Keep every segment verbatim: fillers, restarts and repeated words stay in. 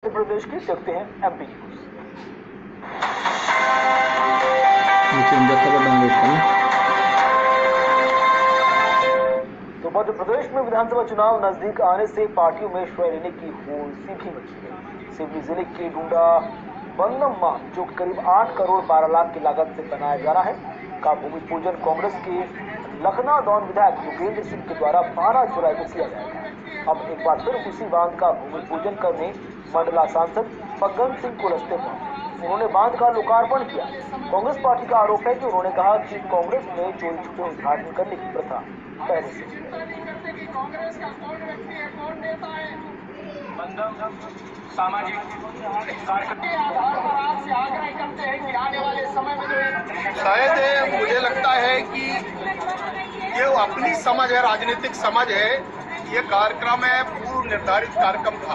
मध्य प्रदेश की, देखते हैं एमपी न्यूज। तो मध्य प्रदेश में विधानसभा चुनाव नजदीक आने से पार्टियों में श्रेय लेने की होड़ भी मची है। सिवनी जिले के डूंडा बंदम मान, जो करीब आठ करोड़ बारह लाख की लागत से बनाया जा रहा है, का भूमि पूजन कांग्रेस के लखनादौन विधायक योगेंद्र सिंह के द्वारा बारह जुलाई को किया जाएगा। अब एक बार फिर उसी बांध का भूमि पूजन करने मंडला सांसद फग्गन सिंह कुलस्ते पहुंचे। उन्होंने बांध का लोकार्पण किया। कांग्रेस पार्टी का आरोप है कि उन्होंने कहा कि कांग्रेस में चोरी छुपे उद्घाटन करने की प्रथा पहले से सामाजिक शायद मुझे लगता है कि ये अपनी समझ है, राजनीतिक समझ है। ये कार्यक्रम है, पूर्व निर्धारित कार्यक्रम था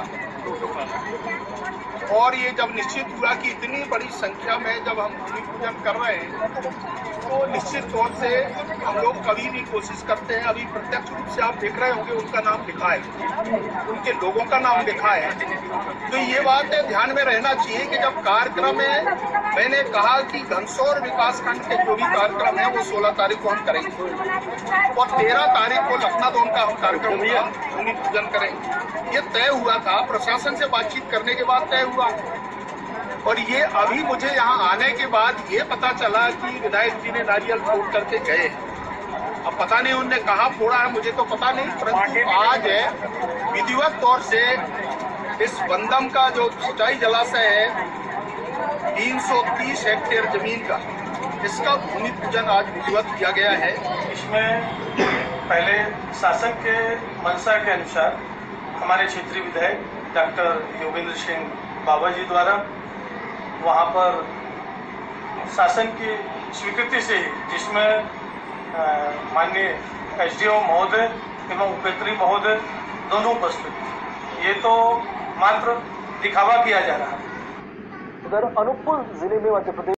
और ये जब निश्चित हुआ कि इतनी बड़ी संख्या में जब हम भूमि पूजन कर रहे हैं तो निश्चित तौर से हम लोग कभी भी कोशिश करते हैं। अभी प्रत्यक्ष रूप से आप देख रहे होंगे उनका नाम लिखा है, उनके लोगों का नाम लिखा है। तो ये बात है, ध्यान में रहना चाहिए कि जब कार्यक्रम है, मैंने कहा कि घनसौर विकासखंड के जो भी कार्यक्रम है वो सोलह तारीख को हम करेंगे और तेरह तारीख को लखनादौन का हम कार्यक्रम भूमि पूजन करेंगे। ये तय हुआ था, प्रशासन से बातचीत करने के बाद तय हुआ। और ये अभी मुझे यहाँ आने के बाद ये पता चला कि विधायक जी ने नारियल फोड़ करके गए। अब पता नहीं उनने कहाँ फोड़ा है, मुझे तो पता नहीं, परंतु आज है विधिवत तौर से इस बंदम का जो सिंचाई जलाशय है तीन सौ तीस हेक्टेयर जमीन का, इसका भूमि पूजन आज विधिवत किया गया है। इसमें पहले शासन के मंशा के अनुसार हमारे क्षेत्रीय विधायक डॉक्टर योगेंद्र सिंह बाबा जी द्वारा वहाँ पर शासन की स्वीकृति से ही, जिसमें माननीय एसडीओ महोदय एवं उपेंद्री महोदय दोनों उपस्थित, ये तो मात्र दिखावा किया जा रहा है। उधर अनूपपुर जिले में मध्य प्रदेश